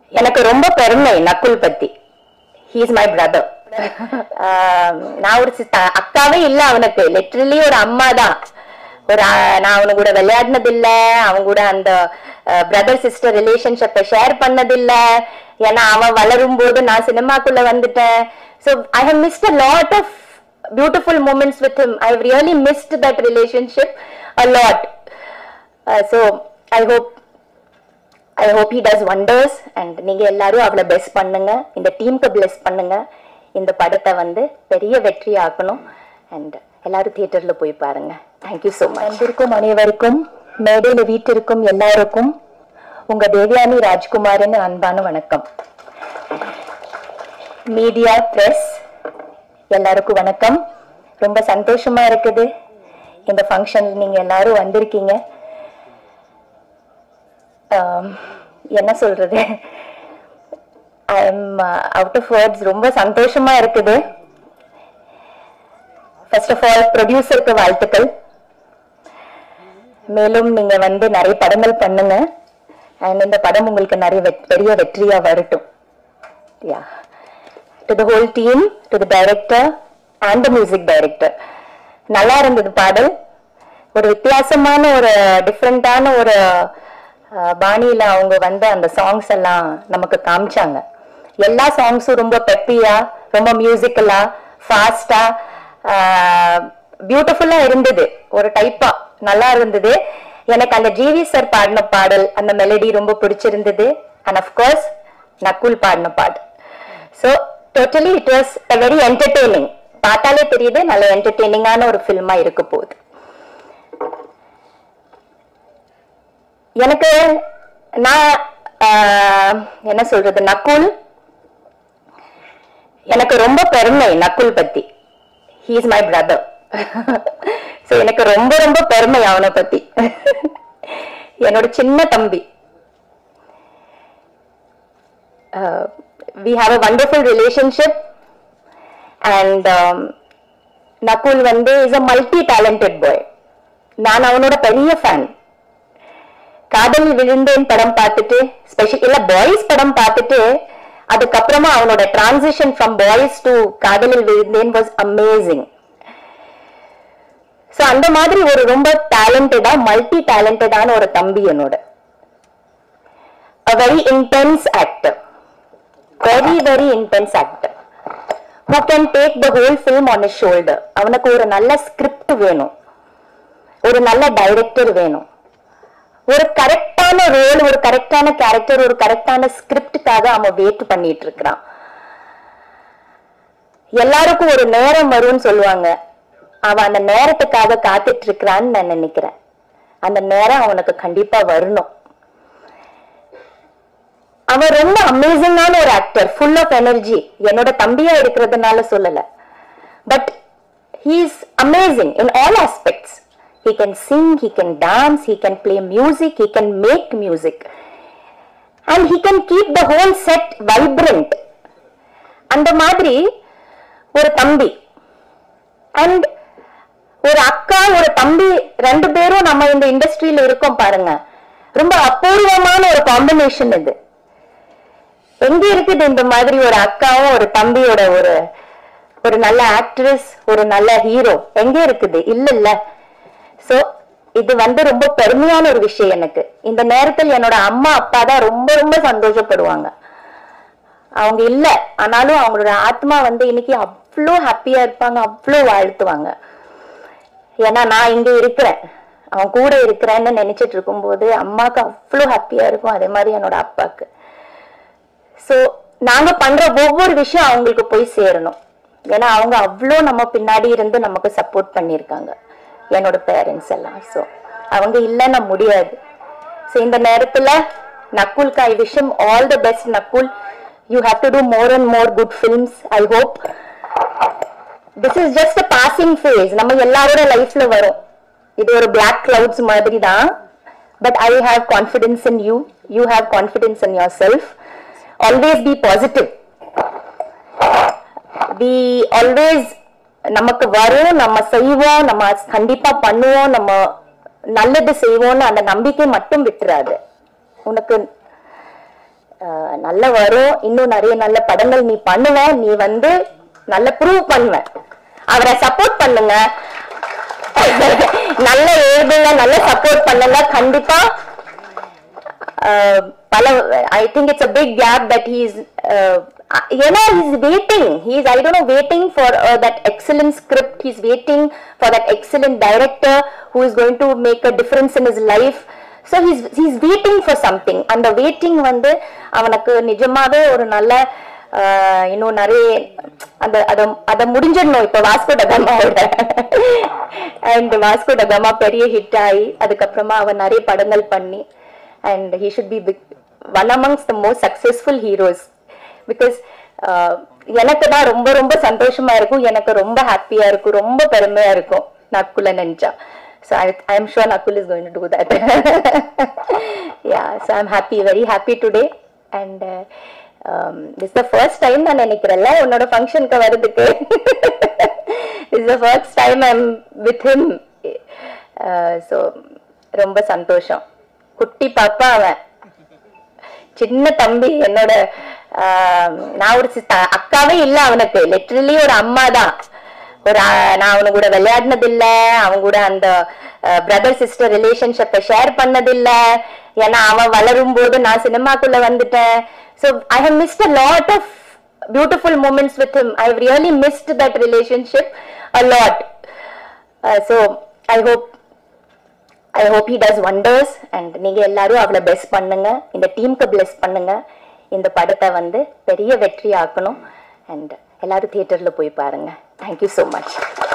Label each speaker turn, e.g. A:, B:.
A: எனக்கு ரொம்ப பெருமை நக்குல் பத்தி. He is my brother. நான் ஒரு அக்காவே இல்ல அவனுக்கு, லிட்டரலி ஒரு அம்மா தான். நான் அவனு கூட விளையாடினது இல்ல, அவன் கூட அந்த பிரதர் சிஸ்டர் ரிலேஷன்ஷிப்பை ஷேர் பண்ணது இல்ல. ஏன்னா அவன் வளரும் போது நான் சினிமாக்குள்ள வந்துட்டேன். So I have missed a lot of beautiful moments with him. I have really missed that relationship a lot. So I hope he does wonders. And நீங்க எல்லாரும் அவளை பெஸ்ட் பண்ணுங்க, இந்த டீமுக்கு பிளெஸ் பண்ணுங்க, இந்த படத்தை வந்து பெரிய வெற்றி ஆக்கணும். அண்ட் எல்லாரும் தியேட்டர்ல போய் பாருங்க. Thank you so much. வந்திருக்கும் அனைவருக்கும், மேடையில் வீட்டிற்கும் எல்லாருக்கும் உங்க தேவயானி ராஜ்குமாரின் அன்பான வணக்கம். மீடியா, பிரஸ் எல்லாருக்கும் வணக்கம். ரொம்ப சந்தோஷமா இருக்குது இந்த ஃபங்க்ஷன் நீங்க எல்லாரும் வந்திருக்கீங்க. என்ன சொல்றது, I am out of words. ரொம்ப சந்தோஷமா இருக்குது. ஃபர்ஸ்ட் ஆஃப் ஆல் ப்ரொடியூசருக்கு வாழ்த்துக்கள். மேலும் நீங்க வந்து நிறைய படங்கள் பண்ணுங்க. அண்ட் இந்த படம் உங்களுக்கு நிறைய பெரிய வெற்றியா வரட்டும். Yeah. To the whole team, to the director and the music director. நல்லா இருந்தது பாடல். ஒரு வித்தியாசமான ஒரு டிஃப்ரெண்டான ஒரு பாணியில அவங்க வந்து அந்த சாங்ஸ் எல்லாம் நமக்கு காமிச்சாங்க. எல்லா சாங்ஸும் ரொம்ப பெப்பியா, ரொம்ப மியூசிக்கலா, ஃபாஸ்டா, பியூட்டிஃபுல்லா இருந்தது. ஒரு டைப்பா நல்லா இருந்தது. எனக்கு அந்த ஜிவி சார் பாடின பாடல், அந்த மெலடி ரொம்ப பிடிச்சிருந்தது. அண்ட் அஃப்கோர்ஸ் நக்குல் பாடின பாடல். So totally it was a very entertaining. பார்த்தாலே தெரியுது நல்ல என்டர்டெய்னிங்கான ஒரு ஃபில்மா இருக்க போகுது. எனக்கு நான் என்ன சொல்றது, நக்குல் எனக்கு ரொம்ப பெருமை. நக்குல் பத்தி, he is my brother. So எனக்கு ரொம்ப ரொம்ப பெருமை அவனை பத்தி. என்னோட சின்ன தம்பி. We have a wonderful relationship and Nakul வந்து is a multi-talented boy. நான் அவனோட பெரிய ஃபேன். காதலில் விழுந்தேன் படம் பார்த்துட்டு, ஸ்பெஷல் இல்ல பாய்ஸ் படம் பார்த்துட்டு, அதுக்கப்புறமா அவனோட டிரான்சிஷன் ஃப்ரம் பாய்ஸ் டு காதலில் விழுந்தேன் வாஸ் அமேசிங். ஸோ அந்த மாதிரி ஒரு ரொம்ப டேலண்டடா, மல்டி டேலண்டடான ஒரு தம்பி என்னோட. A very intense actor. Very, very intense actor. Who can take the whole film on his shoulder. அவனுக்கு ஒரு நல்ல ஸ்கிரிப்ட் வேணும், ஒரு நல்ல டைரக்டர் வேணும், ஒரு கரெக்டான ரோல், ஒரு கரெக்டான கேரக்டர், ஒரு கரெக்டான ஸ்கிரிப்டுக்காக அவன் வெயிட் பண்ணிட்டு இருக்கிறான். எல்லாருக்கும் ஒரு நேரம் வரும்னு சொல்லுவாங்க. அவன் அந்த நேரத்துக்காக காத்துட்டு இருக்கிறான்னு நான் நினைக்கிறேன். அந்த நேரம் அவனுக்கு கண்டிப்பா வரணும். அவன் ரொம்ப அமேசிங்கான ஒரு ஆக்டர், ஃபுல் ஆஃப் எனர்ஜி. என்னோட தம்பியா இருக்கிறதுனால சொல்லல, but he is amazing in all aspects. He can sing, he can dance, he can play music, he can make music, and he can keep the whole set vibrant. அந்த மாதிரி ஒரு தம்பி and ஒரு அக்கா, ஒரு தம்பி, ரெண்டு பேரும் நம்ம இந்த இண்டஸ்ட்ரியில இருக்கோம் பாருங்க. ரொம்ப அபூர்வமான ஒரு காம்பினேஷன் இது. எங்க இருக்குது இந்த மாதிரி ஒரு அக்காவும் ஒரு தம்பியோட ஒரு நல்ல ஆக்ட்ரஸ், ஒரு நல்ல ஹீரோ எங்க இருக்குது? இல்ல. சோ இது வந்து ரொம்ப பெருமையான ஒரு விஷயம் எனக்கு. இந்த நேரத்தில் என்னோட அம்மா அப்பா தான் ரொம்ப ரொம்ப சந்தோஷப்படுவாங்க. அவங்க இல்ல, ஆனாலும் அவங்களோட ஆத்மா வந்து இன்னைக்கு அவ்வளோ ஹாப்பியா இருப்பாங்க, அவ்வளோ வாழ்த்துவாங்க. ஏன்னா நான் இங்க இருக்கிறேன், அவன் கூட இருக்கிறேன்னு நினைச்சிட்டு இருக்கும் போது அம்மாக்கு அவ்வளோ ஹாப்பியா இருக்கும். அதே மாதிரி என்னோட அப்பாக்கு. ஸோ நாங்க பண்ற ஒவ்வொரு விஷயம் அவங்களுக்கு போய் சேரணும். ஏன்னா அவங்க அவ்வளோ நம்ம பின்னாடி இருந்து நமக்கு சப்போர்ட் பண்ணியிருக்காங்க, என்னோட பேரண்ட்ஸ் எல்லாம். ஸோ அவங்க இல்லைன்னா முடியாது. ஸோ இந்த நேரத்துல நக்குல்க்கு I wish him all the best. Nakul, you have to do more and more good films. I hope this is just a passing phase. நம்ம எல்லாரோட லைஃப்ல வரும். இது ஒரு பிளாக் கிளவுட்ஸ் மாதிரி தான். But I have confidence in you. You have confidence in yourself. Always be positive. We always நமக்கு வரும், நம்ம செய்வோம், நம்ம கண்டிப்பா பண்ணுவோம், நம்ம நல்லது செய்வோம்னு அந்த நம்பிக்கை மட்டும் விட்டுறாது. உனக்கு நல்ல வரும், இன்னும் நிறைய நல்ல படங்கள் நீ பண்ணுவ, நீ வந்து நல்ல ப்ரூவ் பண்ணுவ. அவரை சப்போர்ட் பண்ணுங்க, நல்ல எழுதுங்க, நல்ல சப்போர்ட் பண்ணுங்க. கண்டிப்பா பல I think it's a big gap that he's waiting. He's, I don't know, waiting for that excellent script. He's waiting for that excellent director who is going to make a difference in his life. So he's waiting for something. And the waiting வந்து அவனுக்கு நிஜமாவே ஒரு நல்ல இன்னும் நிறைய அதை முடிஞ்சிடணும். இப்போ வாஸ்கோ ட காமாவோட அண்ட் வாஸ்கோ ட காமா பெரிய ஹிட் ஆகி அதுக்கப்புறமா அவன் நிறைய படங்கள் பண்ணி and he should be one amongst the most successful heroes. Because எனக்கு தான் ரொம்ப ரொம்ப சந்தோஷமா இருக்கும், எனக்கு ரொம்ப ஹாப்பியா இருக்கும், ரொம்ப பெருமையா இருக்கும் நக்குல நினைச்சா. So I am sure Nakul is going to do that. Yeah, so I'm happy, very happy today. And this is the first time நான் நினைக்கிறேன்ல உன்னோட ஃபங்க்ஷனுக்கு வரதுக்கு. This is the first time I'm with him. So ரொம்ப சந்தோஷம். குட்டி பாப்பா அவன், சின்ன தம்பி, என்னோட நான் ஒரு அக்காவே இல்ல அவனுக்கு, லிட்டரலி ஒரு அம்மா தான். நான் அவனு கூட விளையாடினது இல்ல, அவன் கூட அந்த பிரதர் சிஸ்டர் ரிலேஷன்ஷிப்பை ஷேர் பண்ணது இல்ல. ஏன்னா அவன் வளரும் போது நான் சினிமாக்குள்ள வந்துட்டேன். So I have missed a lot of beautiful moments with him. I have really missed that relationship a lot. So I hope he does wonders. And நீங்க எல்லாரும் அவளை பெஸ்ட் பண்ணுங்க, இந்த டீமுக்கு பிளஸ் பண்ணுங்க, இந்த படத்தை வந்து பெரிய வெற்றி ஆக்கணும். அண்ட் எல்லாரும் தியேட்டர்ல போய் பாருங்க. Thank you so much.